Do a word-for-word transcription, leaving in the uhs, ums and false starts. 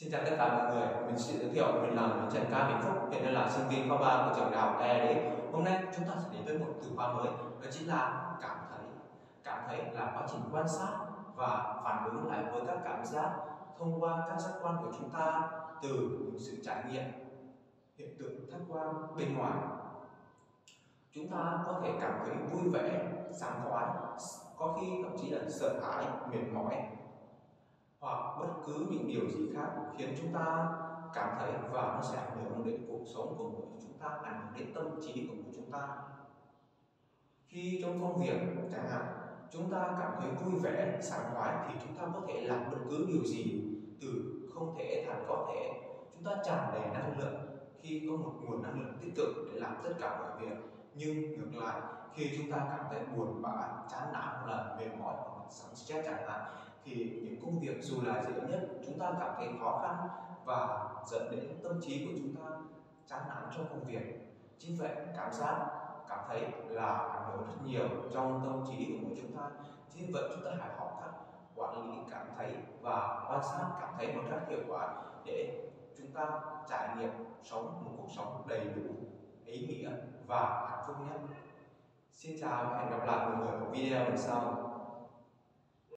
Xin chào tất cả mọi người, mình sẽ giới thiệu mình là Nguyễn Trần Ca Vĩnh Phúc, hiện nay là sinh viên khoa ba của trường đại học e đê. Hôm nay chúng ta sẽ đến với một từ khóa mới, đó chính là cảm thấy. Cảm thấy là quá trình quan sát và phản ứng lại với các cảm giác thông qua các giác quan của chúng ta từ những sự trải nghiệm, hiện tượng khách quan bên ngoài. Chúng ta có thể cảm thấy vui vẻ, sảng khoái, có khi thậm chí là sợ hãi, mệt mỏi, hoặc bất cứ những điều gì khác khiến chúng ta cảm thấy, và nó sẽ ảnh hưởng đến cuộc sống của mỗi chúng ta, ảnh hưởng đến tâm trí của mỗi chúng ta. Khi trong công việc chẳng hạn, chúng ta cảm thấy vui vẻ, sảng khoái thì chúng ta có thể làm bất cứ điều gì, từ không thể thành có thể. Chúng ta tràn đầy năng lượng khi có một nguồn năng lượng tích cực để làm tất cả mọi việc. Nhưng ngược lại, khi chúng ta cảm thấy buồn bã, chán nản hoặc là mệt mỏi hoặc là stress chẳng hạn, thì những công việc dù là dễ nhất chúng ta cảm thấy khó khăn và dẫn đến tâm trí của chúng ta chán nản trong công việc. Chính vậy, cảm giác, cảm thấy là ảnh hưởng rất nhiều trong tâm trí của mỗi chúng ta. Chính vậy, chúng ta hãy học cách quản lý cảm thấy và quan sát cảm thấy một cách hiệu quả để chúng ta trải nghiệm sống một cuộc sống đầy đủ, ý nghĩa và hạnh phúc nhất. Xin chào và hẹn gặp lại mọi người ở video lần sau.